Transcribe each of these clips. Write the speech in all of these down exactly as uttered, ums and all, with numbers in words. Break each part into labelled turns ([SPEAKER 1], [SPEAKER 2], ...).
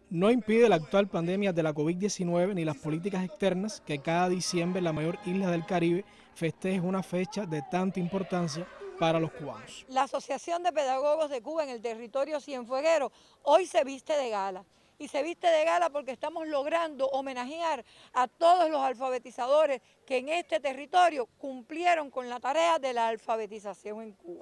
[SPEAKER 1] No impide la actual pandemia de la COVID diecinueve ni las políticas externas que cada diciembre la mayor isla del Caribe festeje una fecha de tanta importancia para los cubanos.
[SPEAKER 2] La Asociación de Pedagogos de Cuba en el territorio cienfueguero hoy se viste de gala. Y se viste de gala porque estamos logrando homenajear a todos los alfabetizadores que en este territorio cumplieron con la tarea de la alfabetización en Cuba.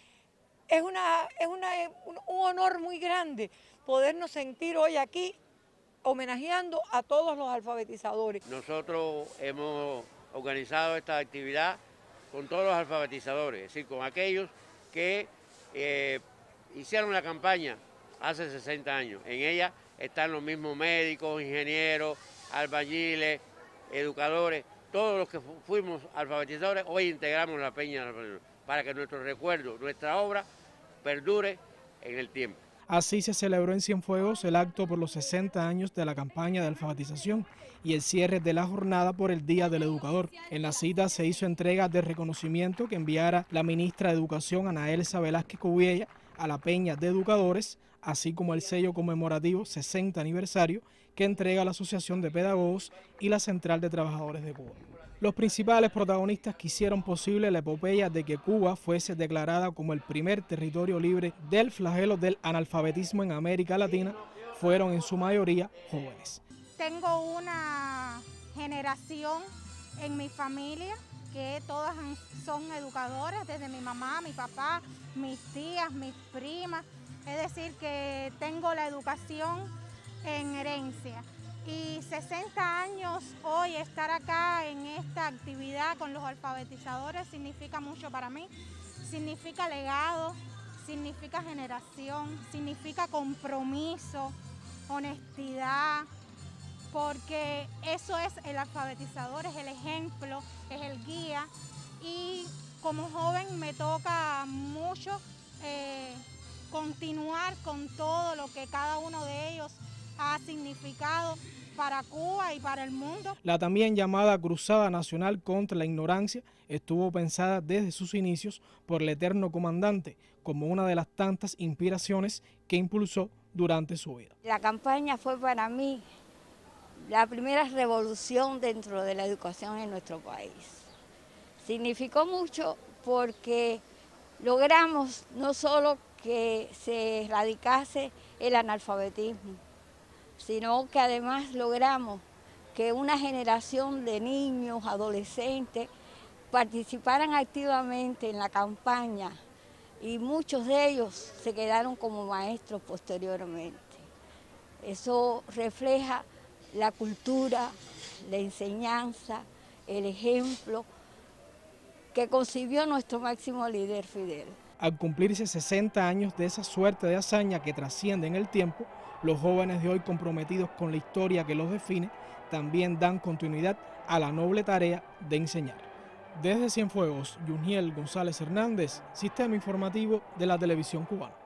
[SPEAKER 2] Es, una, es una, un, un honor muy grande podernos sentir hoy aquí homenajeando a todos los alfabetizadores.
[SPEAKER 3] Nosotros hemos organizado esta actividad con todos los alfabetizadores, es decir, con aquellos que eh, hicieron la campaña hace sesenta años. En ella están los mismos médicos, ingenieros, albañiles, educadores, todos los que fu fuimos alfabetizadores, hoy integramos la Peña para que nuestro recuerdo, nuestra obra, perdure en el tiempo.
[SPEAKER 1] Así se celebró en Cienfuegos el acto por los sesenta años de la campaña de alfabetización y el cierre de la jornada por el Día del Educador. En la cita se hizo entrega de reconocimiento que enviara la ministra de Educación, Ana Elsa Velázquez Cubiella, a la Peña de Educadores, así como el sello conmemorativo sesenta aniversario que entrega la Asociación de Pedagogos y la Central de Trabajadores de Cuba. Los principales protagonistas que hicieron posible la epopeya de que Cuba fuese declarada como el primer territorio libre del flagelo del analfabetismo en América Latina fueron en su mayoría jóvenes.
[SPEAKER 4] Tengo una generación en mi familia que todas son educadoras, desde mi mamá, mi papá, mis tías, mis primas. Es decir, que tengo la educación en herencia. Y sesenta años hoy estar acá en esta actividad con los alfabetizadores significa mucho para mí. Significa legado, significa generación, significa compromiso, honestidad, porque eso es el alfabetizador, es el ejemplo, es el guía. Y como joven me toca mucho eh, continuar con todo lo que cada uno de ellos ha significado para Cuba y para el mundo.
[SPEAKER 1] La también llamada Cruzada Nacional contra la Ignorancia estuvo pensada desde sus inicios por el eterno comandante como una de las tantas inspiraciones que impulsó durante su vida.
[SPEAKER 5] La campaña fue para mí la primera revolución dentro de la educación en nuestro país. Significó mucho porque logramos no solo que se erradicase el analfabetismo, sino que además logramos que una generación de niños, adolescentes, participaran activamente en la campaña y muchos de ellos se quedaron como maestros posteriormente. Eso refleja la cultura, la enseñanza, el ejemplo que concibió nuestro máximo líder Fidel.
[SPEAKER 1] Al cumplirse sesenta años de esa suerte de hazaña que trasciende en el tiempo, los jóvenes de hoy comprometidos con la historia que los define también dan continuidad a la noble tarea de enseñar. Desde Cienfuegos, Yuniel González Hernández, Sistema Informativo de la Televisión Cubana.